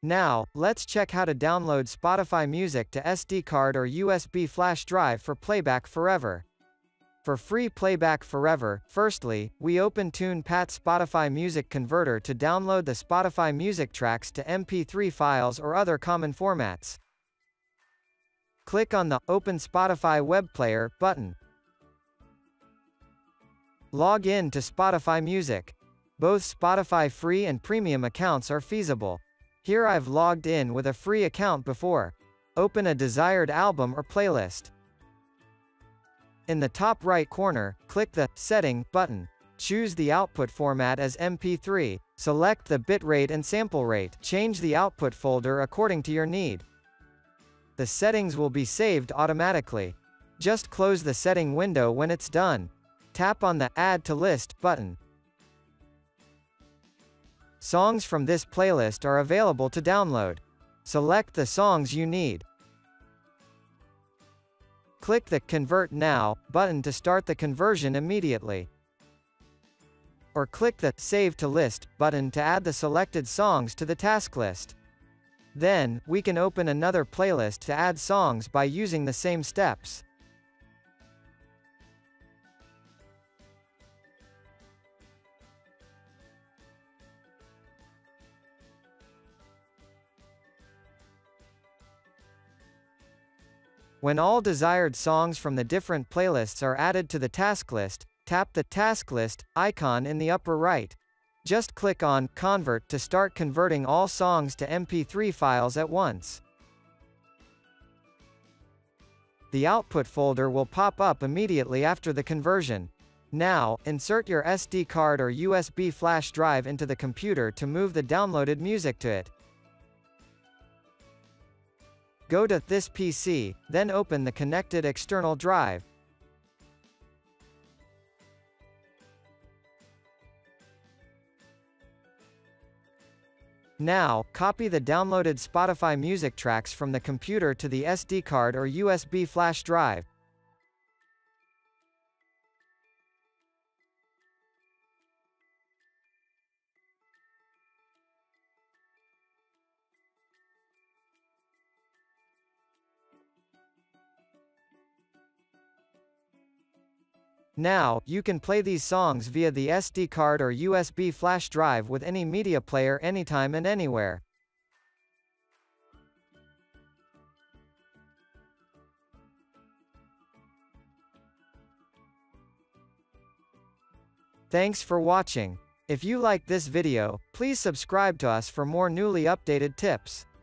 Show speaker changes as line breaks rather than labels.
Now, let's check how to download Spotify Music to SD card or USB flash drive for playback forever. For free playback forever, firstly, we open TunePat Spotify Music Converter to download the Spotify music tracks to MP3 files or other common formats. Click on the Open Spotify Web Player button. Log in to Spotify Music. Both Spotify free and premium accounts are feasible. Here I've logged in with a free account before. Open a desired album or playlist. In the top right corner, click the Setting button. Choose the output format as MP3. Select the bitrate and sample rate. Change the output folder according to your need. The settings will be saved automatically. Just close the setting window when it's done. Tap on the Add to List button. Songs from this playlist are available to download. Select the songs you need. Click the Convert Now button to start the conversion immediately. Or click the Save to List button to add the selected songs to the task list. Then, we can open another playlist to add songs by using the same steps. When all desired songs from the different playlists are added to the task list, tap the task list icon in the upper right. Just click on Convert to start converting all songs to MP3 files at once. The output folder will pop up immediately after the conversion. Now, insert your SD card or USB flash drive into the computer to move the downloaded music to it. Go to This PC, then open the connected external drive. Now, copy the downloaded Spotify music tracks from the computer to the SD card or USB flash drive. Now, you can play these songs via the SD card or USB flash drive with any media player anytime and anywhere. Thanks for watching. If you like this video, please subscribe to us for more newly updated tips.